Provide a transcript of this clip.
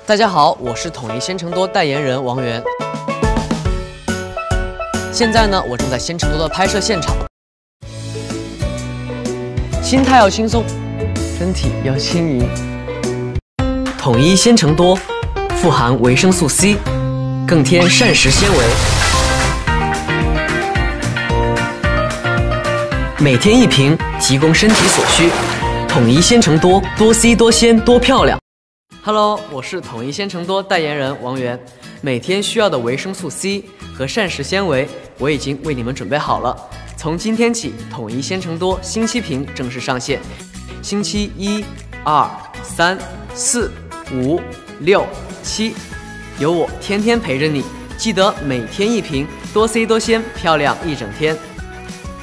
大家好，我是统一鲜橙多代言人王源。现在呢，我正在鲜橙多的拍摄现场。心态要轻松，身体要轻盈。统一鲜橙多，富含维生素 C， 更添膳食纤维。每天一瓶，提供身体所需。统一鲜橙多，多 C 多鲜多漂亮。Hello， 我是统一鲜橙多代言人王源。每天需要的维生素 C 和膳食纤维，我已经为你们准备好了。从今天起，统一鲜橙多星期瓶正式上线。星期1、2、3、4、5、6、7，有我天天陪着你。记得每天一瓶，多 C 多鲜，漂亮一整天。